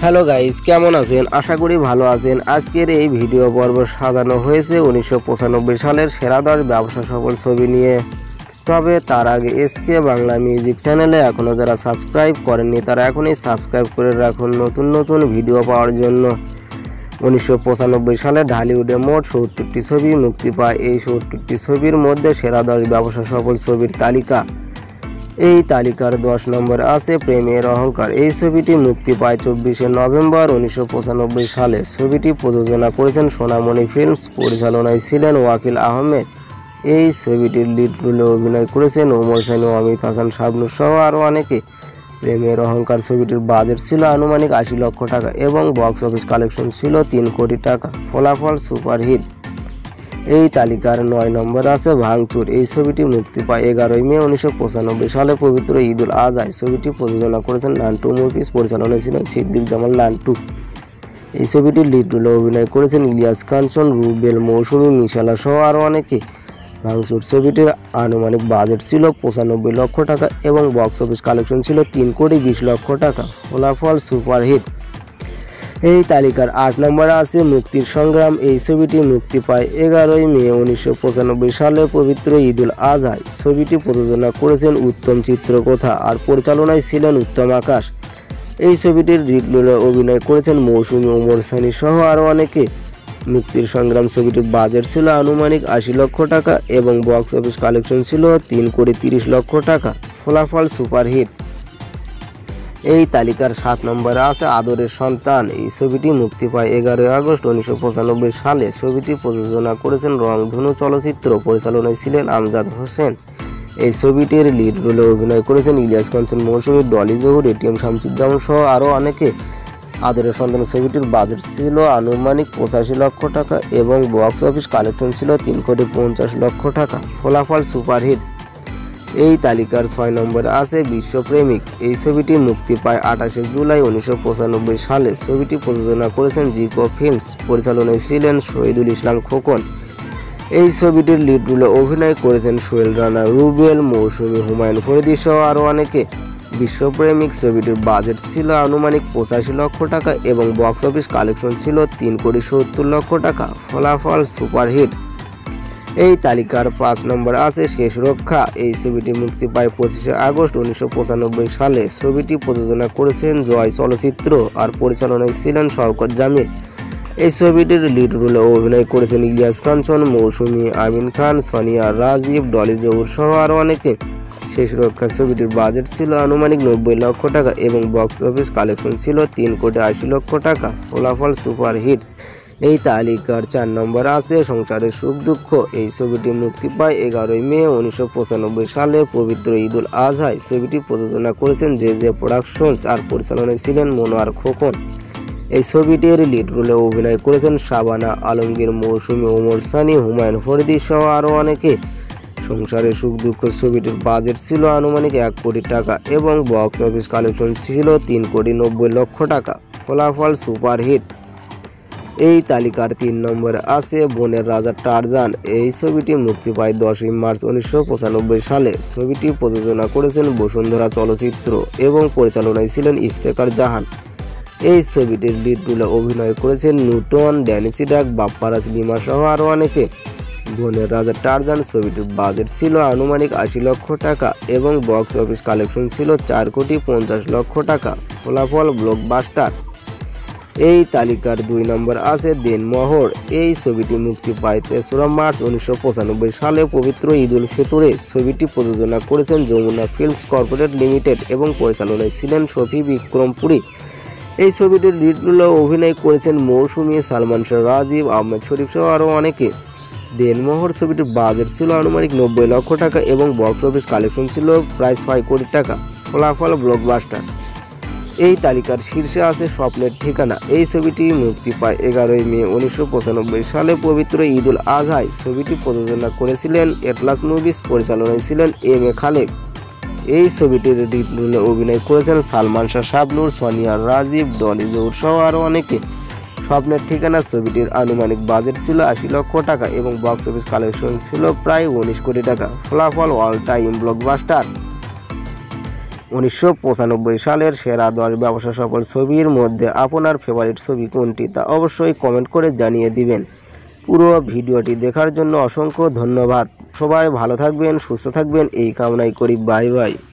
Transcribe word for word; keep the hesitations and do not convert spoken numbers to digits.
Hello guys, কেমন আছেন? আশা করি ভালো আছেন। আজকের এই ভিডিও পর্ব সাজানো হয়েছে উনিশশো পঁচানব্বই সালের সেরা দশ ব্যবসা সফল ছবি নিয়ে। তবে তার আগে এসকে বাংলা মিউজিক চ্যানেলে এখনও যারা সাবস্ক্রাইব করেননি তারা এখনই সাবস্ক্রাইব করে রাখুন নতুন নতুন ভিডিও পাওয়ার জন্য। উনিশশো পঁচানব্বই সালে ঢালিউডে মোট সত্তরটি ছবি মুক্তি পায়। এই সত্তরটি ছবির মধ্যে সেরা দশ ব্যবসা সফল ছবির তালিকা। এই তালিকার দশ নম্বরে আছে প্রেমের অহংকার। এই ছবিটি মুক্তি পায় চব্বিশে নভেম্বর উনিশশো পঁচানব্বই সালে। ছবিটি প্রযোজনা করেছেন সোনামণি ফিল্মস, পরিচালনায় ছিলেন ওয়াকিল আহমেদ। এই ছবিটির লিড রোলে অভিনয় করেছেন ওমর সানি, অমিত হাসান, শাবনূর সহ আরও অনেকে। প্রেমের অহংকার ছবিটির বাজেট ছিল আনুমানিক আশি লক্ষ টাকা এবং বক্স অফিস কালেকশন ছিল তিন কোটি টাকা। ফলাফল সুপারহিট। এই তালিকার নয় নম্বর আছে ভাঙচুর। এই ছবিটি মুক্তি পায় এগারোই মে উনিশশো পঁচানব্বই সালে পবিত্র ঈদ উল আজহায়। ছবিটি প্রযোজনা করেছেন নান্টু মুভিজ, পরিচালনায় ছিলেন সিদ্দিক জামাল নান্টু। এই ছবিটির লিড রোলে অভিনয় করেছেন ইলিয়াস কাঞ্চন, রুবেল, মৌসুমী, মিশালা সহ আরও অনেকে। ভাঙচুর ছবিটির আনুমানিক বাজেট ছিল পঁচানব্বই লক্ষ টাকা এবং বক্স অফিস কালেকশন ছিল তিন কোটি বিশ লক্ষ টাকা। ফলাফল সুপারহিট। এই তালিকার আট নম্বরে আছে মুক্তির সংগ্রাম। এই ছবিটি মুক্তি পায় এগারোই মে উনিশশো পঁচানব্বই সালে পবিত্র ঈদ উল আজহায়। ছবিটি প্রযোজনা করেছেন উত্তম চিত্রকথা আর পরিচালনায় ছিলেন উত্তম আকাশ। এই ছবিটির লিড রোলে অভিনয় করেছেন মৌসুমী, ওমর সানি সহ আরও অনেকে। মুক্তির সংগ্রাম ছবিটির বাজেট ছিল আনুমানিক আশি লক্ষ টাকা এবং বক্স অফিস কালেকশন ছিল তিন কোটি তিরিশ লক্ষ টাকা। ফলাফল সুপারহিট। এই তালিকার সাত নম্বরে আছে আদরের সন্তান। এই ছবিটি মুক্তি পায় এগারোই আগস্ট উনিশশো পঁচানব্বই সালে। ছবিটি প্রযোজনা করেছেন রংধনু চলচ্চিত্র, পরিচালনায় ছিলেন আমজাদ হোসেন। এই ছবিটির লিড রোলে অভিনয় করেছেন ইলিয়াস কাঞ্চন, মৌসুমী, ডলি জহুর, এটিএম শামসুজ্জামান সহ আরও অনেকে। আদরের সন্তান ছবিটির বাজেট ছিল আনুমানিক পঁচাশি লক্ষ টাকা এবং বক্স অফিস কালেকশন ছিল তিন কোটি পঞ্চাশ লক্ষ টাকা। ফলাফল সুপারহিট। এই তালিকার ছয় নম্বরে আছে বিশ্বপ্রেমিক। এই ছবিটি মুক্তি পায় আঠাশে জুলাই উনিশশো পঁচানব্বই সালে। ছবিটি প্রযোজনা করেছেন জিকো ফিল্মস, পরিচালনায় ছিলেন শহীদুল ইসলাম খোকন। এই ছবিটির লিড রোলে অভিনয় করেছেন সোহেল রানা, রুবেল, মৌসুমী, হুমায়ুন ফরিদি সহ আরও অনেকে। বিশ্বপ্রেমিক ছবিটির বাজেট ছিল আনুমানিক পঁচাশি লক্ষ টাকা এবং বক্স অফিস কালেকশন ছিল তিন কোটি সত্তর লক্ষ টাকা। ফলাফল সুপারহিট। এই তালিকার পাঁচ নম্বর আছে শেষ রক্ষা। এই ছবিটি মুক্তি পায় পঁচিশে আগস্ট উনিশশো পঁচানব্বই সালে। ছবিটি প্রযোজনা করেছেন জয় চলচ্চিত্র আর পরিচালনায় ছিলেন শওকত জামিল। এই ছবিটির লিড রোলে অভিনয় করেছেন ইলিয়াস কাঞ্চন, মৌসুমী, আমিন খান, সোনিয়া, রাজীব, ডলি জহুর সহ আরও অনেকে। শেষ রক্ষা ছবিটির বাজেট ছিল আনুমানিক নব্বই লক্ষ টাকা এবং বক্স অফিস কালেকশন ছিল তিন কোটি আশি লক্ষ টাকা। ফলাফল সুপারহিট। এই তালিকার চার নম্বর আছে সংসারের সুখ দুঃখ। এই ছবিটি মুক্তি পায় এগারোই মে উনিশশো পঁচানব্বই সালে পবিত্র ঈদ উল আজহায়। ছবিটি প্রযোজনা করেছেন জে জে প্রোডাকশনস আর পরিচালনায় ছিলেন মনোয়ার খোকন। এই ছবিটির লিড রোলে অভিনয় করেছেন শাবানা আলমগীর, মৌসুমী, ওমর সানি, হুমায়ুন ফরিদি সহ আরও অনেকে। সংসারের সুখ দুঃখ ছবিটির বাজেট ছিল আনুমানিক এক কোটি টাকা এবং বক্স অফিস কালেকশন ছিল তিন কোটি নব্বই লক্ষ টাকা। ফলাফল সুপারহিট। এই তালিকার তিন নম্বরে আছে বনের রাজা টারজান। এই ছবিটি মুক্তি পায় দশই মার্চ উনিশশো পঁচানব্বই সালে। ছবিটি প্রযোজনা করেছেন বসুন্ধরা চলচ্চিত্র এবং পরিচালনায় ছিলেন ইফতেখার জাহান। এই ছবিটির লিড রোলে অভিনয় করেছেন নিউটন, ড্যানিসি ডাক, বাপ্পারাজ লিমা সহ আরও অনেকে। বনের রাজা টারজান ছবিটির বাজেট ছিল আনুমানিক আশি লক্ষ টাকা এবং বক্স অফিস কালেকশন ছিল চার কোটি পঞ্চাশ লক্ষ টাকা। ফলাফল ব্লকবাস্টার। এই তালিকার দুই নম্বর আছে দেনমোহর। এই ছবিটি মুক্তি পায় তেসরা মার্চ উনিশশো পঁচানব্বই সালে পবিত্র ঈদ উল ফিতরে। ছবিটি প্রযোজনা করেছেন যমুনা ফিল্মস কর্পোরেট লিমিটেড এবং পরিচালনায় ছিলেন শফি বিক্রমপুরী। এই ছবিটির লিড রোলে অভিনয় করেছেন মৌসুমী, সালমান শাহ, রাজীব, আহমেদ শরীফ সহ আরও অনেকে। দেনমোহর ছবিটির বাজেট ছিল আনুমানিক নব্বই লক্ষ টাকা এবং বক্স অফিস কালেকশন ছিল প্রায় ছয় কোটি টাকা। ফলাফল ব্লকবাস্টার। এই তালিকার শীর্ষে আছে স্বপ্নের ঠিকানা। এই ছবিটি মুক্তি পায় এগারোই মে উনিশশো পঁচানব্বই সালে পবিত্র ঈদ উল আজহায়। ছবিটি প্রযোজনা করেছিলেন এটলাস মুভিজ, পরিচালনায় ছিলেন এম এ খালেক। এই ছবিটির লিড রোলে অভিনয় করেছেন সালমান শাহ, শাবনূর, সোনিয়া, রাজীব, ডলি জহুর সহ আরও অনেকে। স্বপ্নের ঠিকানা ছবিটির আনুমানিক বাজেট ছিল আশি লক্ষ টাকা এবং বক্স অফিস কালেকশন ছিল প্রায় উনিশ কোটি টাকা। ফলাফল অল টাইম ব্লকবাস্টার। উনিশশো পঁচানব্বই সালের সেরা দশ ব্যবসা সফল ছবির মধ্যে আপনার ফেভারিট ছবি কোনটি তা অবশ্যই কমেন্ট করে জানিয়ে দিবেন। পুরো ভিডিওটি দেখার জন্য অসংখ্য ধন্যবাদ। সবাই ভালো থাকবেন, সুস্থ থাকবেন এই কামনাই করি। Bye by.